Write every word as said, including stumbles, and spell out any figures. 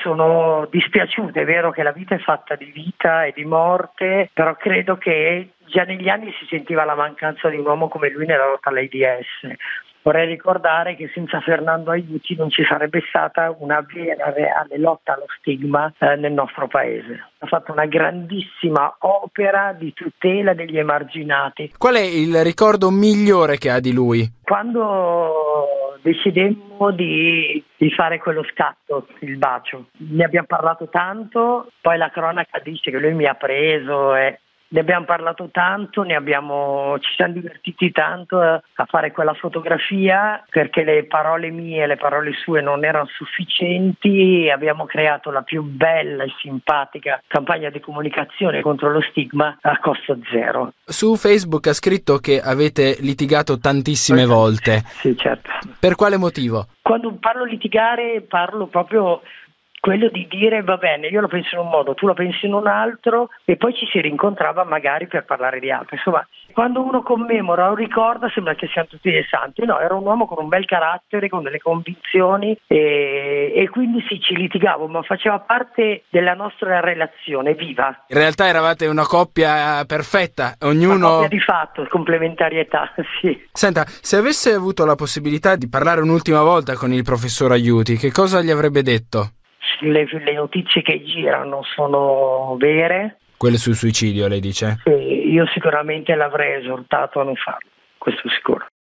sono dispiaciuta. È vero che la vita è fatta di vita e di morte, però credo che già negli anni si sentiva la mancanza di un uomo come lui nella lotta all'AIDS. Vorrei ricordare che senza Fernando Aiuti non ci sarebbe stata una vera, reale lotta allo stigma eh, nel nostro paese. Ha fatto una grandissima opera di tutela degli emarginati. Qual è il ricordo migliore che ha di lui? Quando decidemmo di, di fare quello scatto, il bacio, ne abbiamo parlato tanto, poi la cronaca dice che lui mi ha preso e... Ne abbiamo parlato tanto, ne abbiamo, ci siamo divertiti tanto a fare quella fotografia perché le parole mie e le parole sue non erano sufficienti e abbiamo creato la più bella e simpatica campagna di comunicazione contro lo stigma a costo zero. Su Facebook ha scritto che avete litigato tantissime volte. Sì, certo. Per quale motivo? Quando parlo litigare parlo proprio... quello di dire va bene, io lo penso in un modo, tu lo pensi in un altro e poi ci si rincontrava magari per parlare di altro. Insomma, quando uno commemora o ricorda sembra che siano tutti dei santi. No, era un uomo con un bel carattere, con delle convinzioni e, e quindi sì, ci litigavo, ma faceva parte della nostra relazione viva. In realtà eravate una coppia perfetta, ognuno... Una coppia di fatto, complementarietà, sì. Senta, se avesse avuto la possibilità di parlare un'ultima volta con il professor Aiuti, che cosa gli avrebbe detto? Le, le notizie che girano sono vere. Quelle sul suicidio, lei dice? Sì, io sicuramente l'avrei esortato a non farlo, questo sicuro.